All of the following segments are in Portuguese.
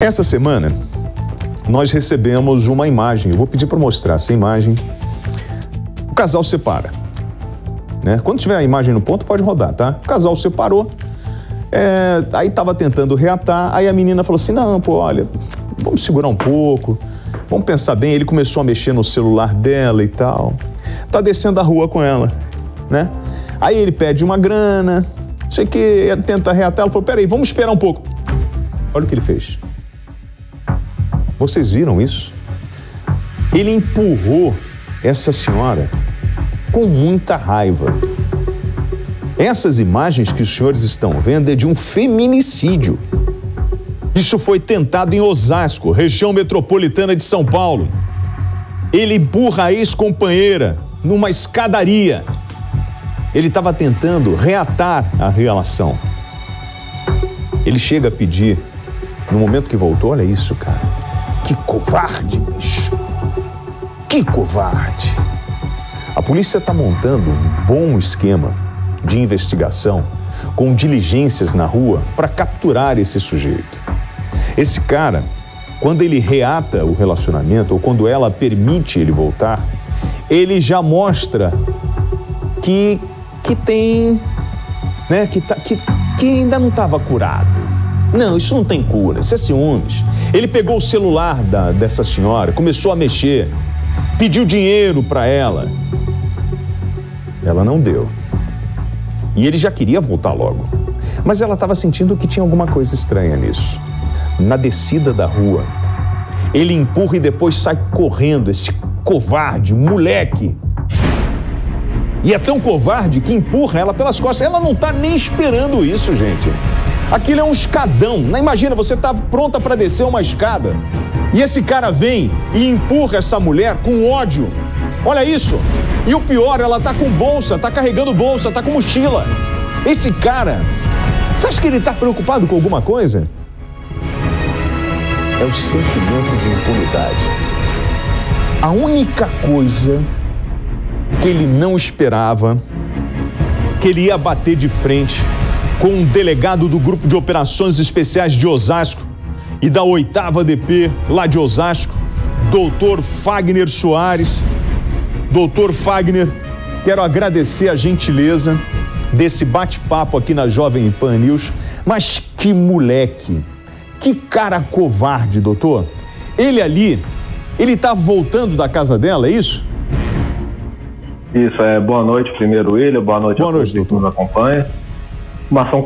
Essa semana, nós recebemos uma imagem, eu vou pedir para mostrar essa imagem. O casal separa, né? Quando tiver a imagem no ponto, pode rodar, tá? O casal separou, aí estava tentando reatar, aí a menina falou assim, não, pô, olha, vamos segurar um pouco, vamos pensar bem. Ele começou a mexer no celular dela e tal, tá descendo a rua com ela, né? Aí ele pede uma grana, não sei o que, tenta reatar, ela falou, peraí, vamos esperar um pouco. Olha o que ele fez. Vocês viram isso? Ele empurrou essa senhora com muita raiva. Essas imagens que os senhores estão vendo é de um feminicídio. Isso foi tentado em Osasco, região metropolitana de São Paulo. Ele empurra a ex-companheira numa escadaria. Ele estava tentando reatar a relação. Ele chega a pedir, no momento que voltou, olha isso, cara. Que covarde, bicho. Que covarde. A polícia está montando um bom esquema de investigação com diligências na rua para capturar esse sujeito. Esse cara, quando ele reata o relacionamento ou quando ela permite ele voltar, ele já mostra que tem, né, que ainda não estava curado. Não, isso não tem cura, isso é ciúmes. Ele pegou o celular dessa senhora, começou a mexer, pediu dinheiro para ela. Ela não deu. E ele já queria voltar logo. Mas ela estava sentindo que tinha alguma coisa estranha nisso. Na descida da rua, ele empurra e depois sai correndo, esse covarde, moleque. E é tão covarde que empurra ela pelas costas. Ela não está nem esperando isso, gente. Aquilo é um escadão. Imagina, você está pronta para descer uma escada e esse cara vem e empurra essa mulher com ódio. Olha isso. E o pior, ela está com bolsa, está carregando bolsa, está com mochila. Esse cara, você acha que ele está preocupado com alguma coisa? É o sentimento de impunidade. A única coisa que ele não esperava, que ele ia bater de frente com um delegado do Grupo de Operações Especiais de Osasco e da 8ª DP lá de Osasco, doutor Fagner Soares. Doutor Fagner, quero agradecer a gentileza desse bate-papo aqui na Jovem Pan News, mas que moleque, que cara covarde, doutor. Ele ali, ele tá voltando da casa dela, é isso? Isso, boa noite primeiro, William, boa noite a todos que nos acompanham. Uma ação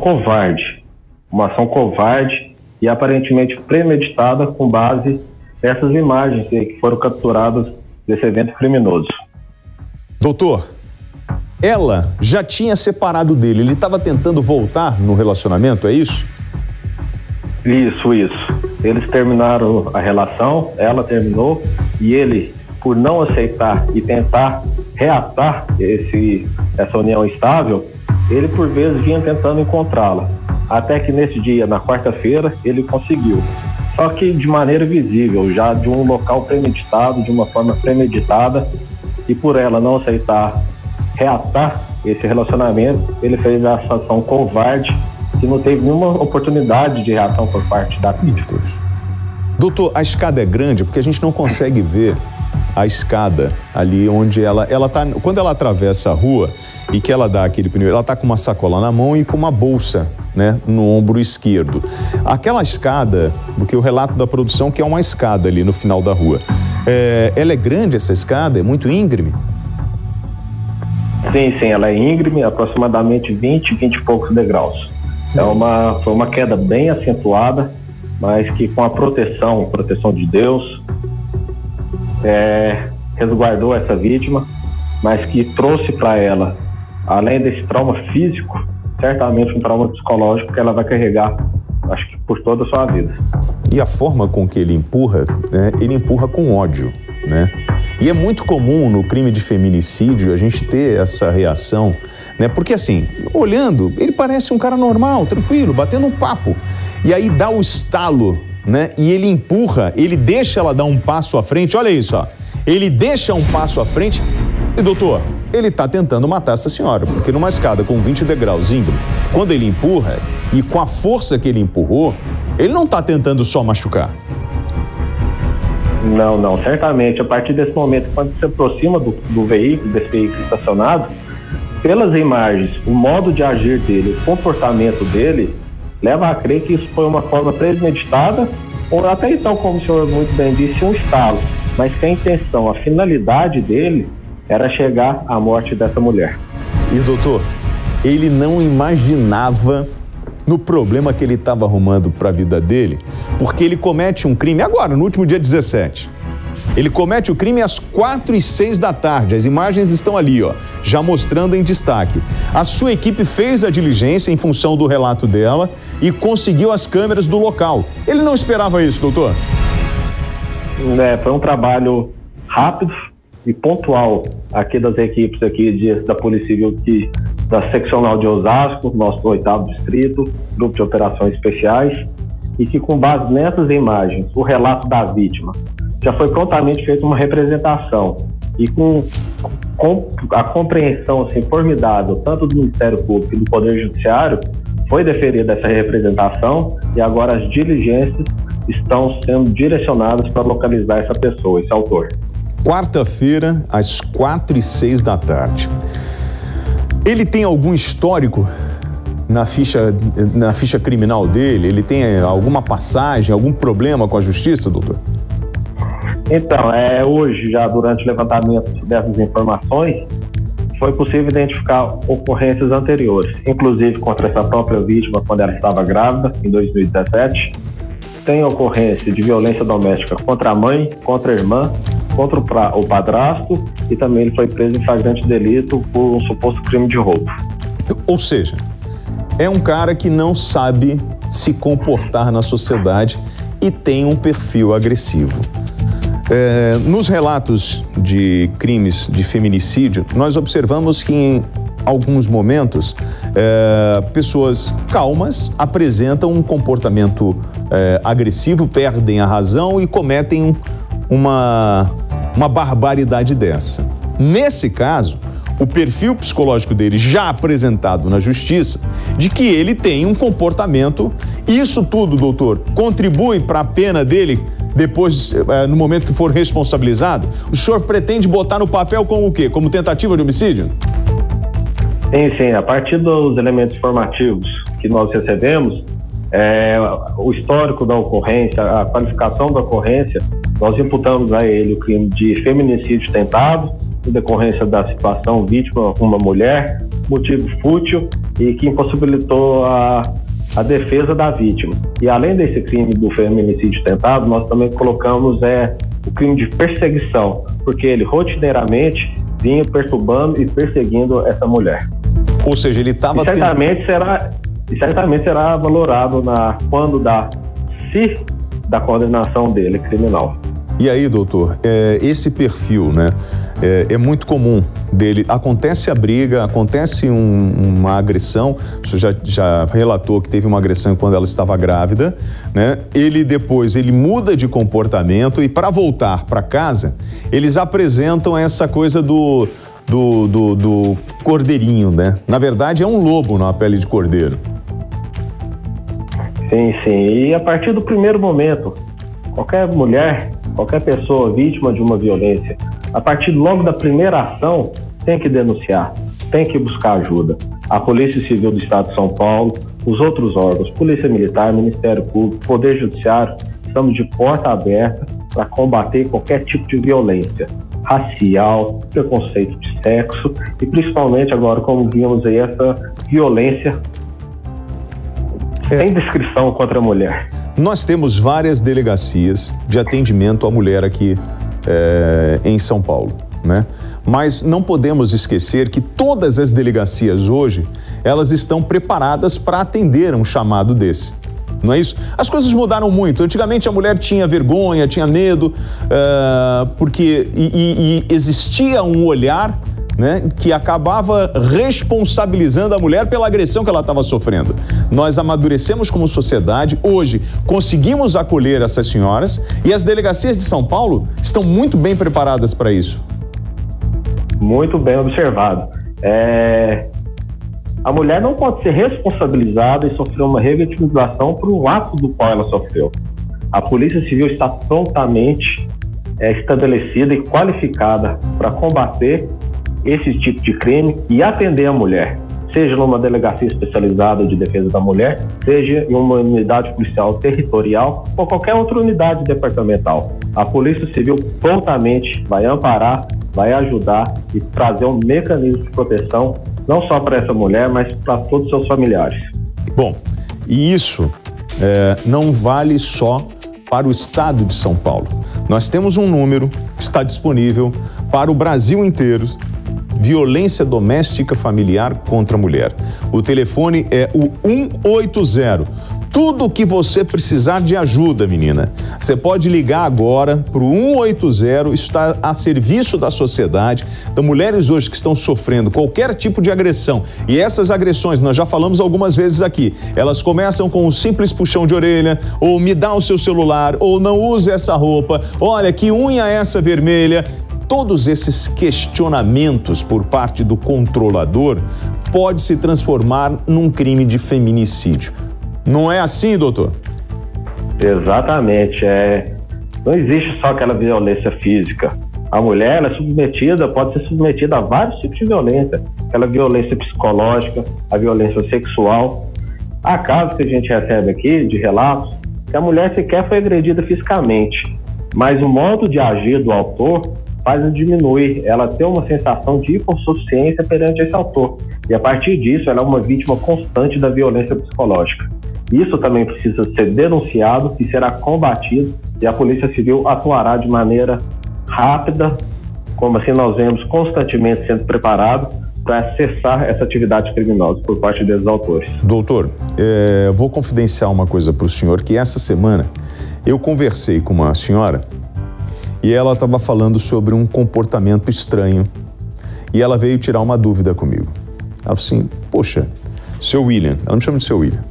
covarde e aparentemente premeditada com base nessas imagens que foram capturadas desse evento criminoso. Doutor, ela já tinha separado dele, ele estava tentando voltar no relacionamento, é isso? Isso. Eles terminaram a relação, ela terminou e ele, por não aceitar e tentar reatar essa união estável, ele por vezes vinha tentando encontrá-la. Até que nesse dia, na quarta-feira, ele conseguiu. Só que de maneira visível, já de um local premeditado, de uma forma premeditada, e por ela não aceitar reatar esse relacionamento, ele fez essa ação covarde que não teve nenhuma oportunidade de reação por parte da vítima. Doutor, a escada é grande porque a gente não consegue ver a escada ali onde ela tá, quando ela atravessa a rua e que ela dá aquele primeiro, ela tá com uma sacola na mão e com uma bolsa, né, no ombro esquerdo. Aquela escada, porque o relato da produção que é uma escada ali no final da rua, ela é grande, essa escada? É muito íngreme? Sim, ela é íngreme, aproximadamente 20 e poucos degraus. Foi uma queda bem acentuada, mas que com a proteção de Deus, resguardou essa vítima, mas que trouxe para ela, além desse trauma físico, certamente um trauma psicológico que ela vai carregar, acho que por toda a sua vida. E a forma com que ele empurra, né, ele empurra com ódio, né? E é muito comum no crime de feminicídio a gente ter essa reação, né? Porque assim, olhando, ele parece um cara normal, tranquilo, batendo um papo. E aí dá o estalo, né? E ele empurra, ele deixa ela dar um passo à frente, olha isso, ó. Ele deixa um passo à frente e, doutor, ele está tentando matar essa senhora, porque numa escada com 20 degraus íngreme, quando ele empurra e com a força que ele empurrou, Ele não está tentando só machucar. Não, certamente. A partir desse momento, quando se aproxima do veículo, desse veículo estacionado, pelas imagens, o modo de agir dele, o comportamento dele, leva a crer que isso foi uma forma premeditada, ou até então, como o senhor muito bem disse, um estalo. Mas que a intenção, a finalidade dele era chegar à morte dessa mulher. E, doutor, ele não imaginava no problema que ele estava arrumando para a vida dele, porque ele comete um crime agora, no último dia 17. Ele comete o crime às 4h06 da tarde. As imagens estão ali, ó, já mostrando em destaque. A sua equipe fez a diligência em função do relato dela e conseguiu as câmeras do local. Ele não esperava isso, doutor? Foi um trabalho rápido e pontual aqui das equipes aqui da Polícia Civil, da Seccional de Osasco, nosso 8º Distrito, Grupo de Operações Especiais, e que com base nessas imagens, o relato da vítima, já foi prontamente feita uma representação e com a compreensão assim, formidável, tanto do Ministério Público e do Poder Judiciário, foi deferida essa representação e agora as diligências estão sendo direcionadas para localizar essa pessoa, esse autor. Quarta-feira, às 4h06 da tarde. Ele tem algum histórico na ficha criminal dele? Ele tem alguma passagem, algum problema com a justiça, doutor? Então, hoje, já durante o levantamento dessas informações, foi possível identificar ocorrências anteriores, inclusive contra essa própria vítima quando ela estava grávida, em 2017. Tem ocorrência de violência doméstica contra a mãe, contra a irmã, contra o padrasto, e também ele foi preso em flagrante delito por um suposto crime de roubo. Ou seja, é um cara que não sabe se comportar na sociedade e tem um perfil agressivo. Nos relatos de crimes de feminicídio, nós observamos que em alguns momentos pessoas calmas apresentam um comportamento agressivo, perdem a razão e cometem uma barbaridade dessa. Nesse caso, o perfil psicológico dele já apresentado na justiça, de que ele tem um comportamento, isso tudo, doutor, contribui para a pena dele depois, no momento que for responsabilizado? O senhor pretende botar no papel como o quê? Como tentativa de homicídio? Sim. A partir dos elementos informativos que nós recebemos, o histórico da ocorrência, a qualificação da ocorrência, nós imputamos a ele o crime de feminicídio tentado, em decorrência da situação vítima, uma mulher, motivo fútil e que impossibilitou a defesa da vítima. E além desse crime do feminicídio tentado, nós também colocamos o crime de perseguição, porque ele rotineiramente vinha perturbando e perseguindo essa mulher. Ou seja, ele estava... certamente será valorado quando da condenação dele criminal. E aí, doutor, esse perfil, né, é muito comum dele. Acontece a briga, acontece uma agressão, o senhor já relatou que teve uma agressão quando ela estava grávida, né? Ele muda de comportamento e para voltar para casa, eles apresentam essa coisa do cordeirinho, né? Na verdade, é um lobo na pele de cordeiro. Sim. E a partir do primeiro momento, qualquer mulher, qualquer pessoa vítima de uma violência, a partir logo da primeira ação, tem que denunciar, tem que buscar ajuda. A Polícia Civil do Estado de São Paulo, os outros órgãos, Polícia Militar, Ministério Público, Poder Judiciário, estamos de porta aberta para combater qualquer tipo de violência racial, preconceito de sexo e principalmente agora, como vimos aí, essa violência sem descrição contra a mulher. Nós temos várias delegacias de atendimento à mulher aqui em São Paulo, né? Mas não podemos esquecer que todas as delegacias hoje, elas estão preparadas para atender um chamado desse. Não é isso? As coisas mudaram muito. Antigamente a mulher tinha vergonha, tinha medo, porque existia um olhar, né, que acabava responsabilizando a mulher pela agressão que ela estava sofrendo. Nós amadurecemos como sociedade, hoje conseguimos acolher essas senhoras e as delegacias de São Paulo estão muito bem preparadas para isso. Muito bem observado. a mulher não pode ser responsabilizada e sofrer uma revitimização por um ato do qual ela sofreu. A Polícia Civil está prontamente estabelecida e qualificada para combater esse tipo de crime e atender a mulher, seja numa delegacia especializada de defesa da mulher, seja em uma unidade policial territorial ou qualquer outra unidade departamental. A Polícia Civil prontamente vai amparar, vai ajudar e trazer um mecanismo de proteção não só para essa mulher, mas para todos os seus familiares. Bom, e isso não vale só para o estado de São Paulo. Nós temos um número que está disponível para o Brasil inteiro: violência doméstica familiar contra a mulher. O telefone é o 180. Tudo que você precisar de ajuda, menina, você pode ligar agora para o 180, isso está a serviço da sociedade, das mulheres hoje que estão sofrendo qualquer tipo de agressão. E essas agressões, nós já falamos algumas vezes aqui, elas começam com um simples puxão de orelha, ou me dá o seu celular, ou não use essa roupa, olha que unha é essa vermelha. Todos esses questionamentos por parte do controlador pode se transformar num crime de feminicídio. Não é assim, doutor? Exatamente. Não existe só aquela violência física. A mulher ela é submetida, pode ser submetida a vários tipos de violência. Aquela violência psicológica, a violência sexual. Há casos que a gente recebe aqui, de relatos, que a mulher sequer foi agredida fisicamente, mas o modo de agir do autor faz diminuir, ela tem uma sensação de hipossuficiência perante esse autor. E a partir disso, ela é uma vítima constante da violência psicológica. Isso também precisa ser denunciado e será combatido, e a Polícia Civil atuará de maneira rápida, como assim nós vemos constantemente sendo preparado para cessar essa atividade criminosa por parte desses autores. Doutor, vou confidenciar uma coisa para o senhor, que essa semana eu conversei com uma senhora e ela estava falando sobre um comportamento estranho e ela veio tirar uma dúvida comigo. Ela falou assim: poxa, seu William, ela me chama de seu William,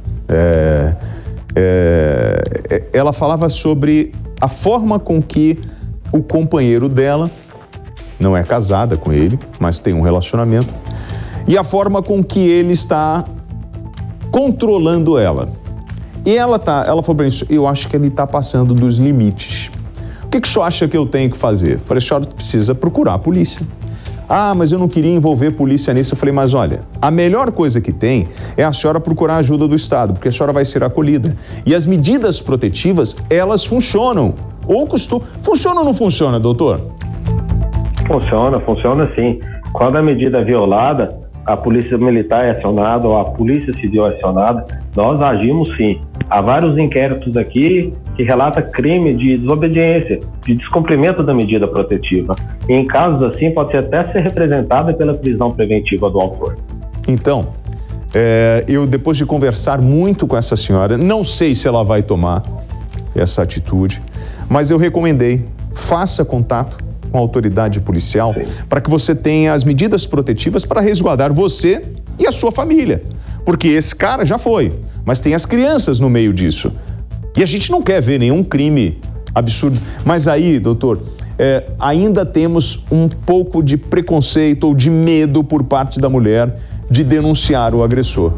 ela falava sobre a forma com que o companheiro dela, não é casada com ele, mas tem um relacionamento, e a forma com que ele está controlando ela. E ela falou para mim: eu acho que ele está passando dos limites. O que o senhor acha que eu tenho que fazer? Eu falei: a senhora precisa procurar a polícia. Ah, mas eu não queria envolver polícia nisso. Eu falei: mas olha, a melhor coisa que tem é a senhora procurar a ajuda do Estado, porque a senhora vai ser acolhida. E as medidas protetivas, elas funcionam. Ou costumam. Funciona ou não funciona, doutor? Funciona sim. Quando a medida é violada, a polícia militar é acionada ou a polícia civil é acionada, nós agimos sim. Há vários inquéritos aqui que relatam crime de desobediência, de descumprimento da medida protetiva. E em casos assim, pode até ser representada pela prisão preventiva do autor. Então, eu depois de conversar muito com essa senhora, não sei se ela vai tomar essa atitude, mas eu recomendei: faça contato com a autoridade policial para que você tenha as medidas protetivas para resguardar você e a sua família. Porque esse cara já foi, mas tem as crianças no meio disso. E a gente não quer ver nenhum crime absurdo. Mas aí, doutor, ainda temos um pouco de preconceito ou de medo por parte da mulher de denunciar o agressor.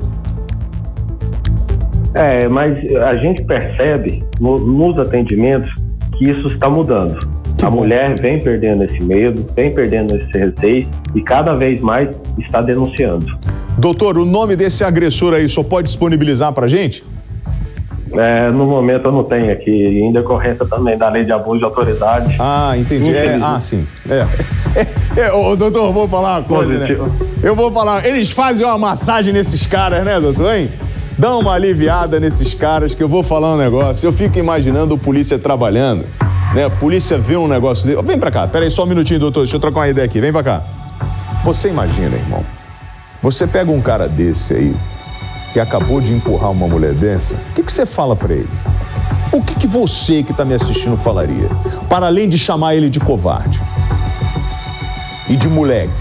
Mas a gente percebe nos atendimentos que isso está mudando. A mulher vem perdendo esse medo, vem perdendo esse receio e cada vez mais está denunciando. Doutor, o nome desse agressor aí só pode disponibilizar pra gente? No momento eu não tenho aqui, em decorrência também da lei de abuso de autoridade. Ah, entendi. Sim. Doutor, eu vou falar uma coisa, né? Eu vou falar, eles fazem uma massagem nesses caras, né, doutor, hein? Dão uma aliviada nesses caras, que eu vou falar um negócio. Eu fico imaginando o polícia trabalhando, né? A polícia vê um negócio dele. Vem pra cá, peraí só um minutinho, doutor, deixa eu trocar uma ideia aqui. Vem pra cá. Você imagina, irmão, você pega um cara desse aí, que acabou de empurrar uma mulher dessa, o que você fala pra ele? O que você que está me assistindo falaria? Para além de chamar ele de covarde e de moleque.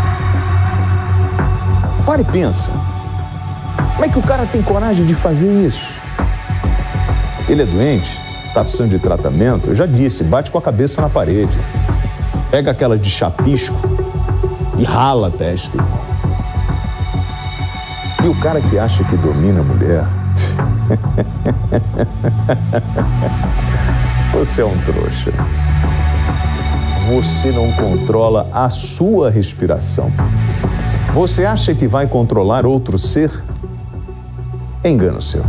Para e pensa. Como é que o cara tem coragem de fazer isso? Ele é doente? Está precisando de tratamento? Eu já disse, bate com a cabeça na parede. Pega aquela de chapisco e rala a testa. E o cara que acha que domina a mulher, você é um trouxa. Você não controla a sua respiração. Você acha que vai controlar outro ser? Engano seu.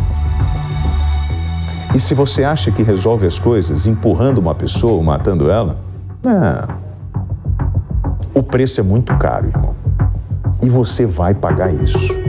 E se você acha que resolve as coisas empurrando uma pessoa ou matando ela, o preço é muito caro, irmão. E você vai pagar isso.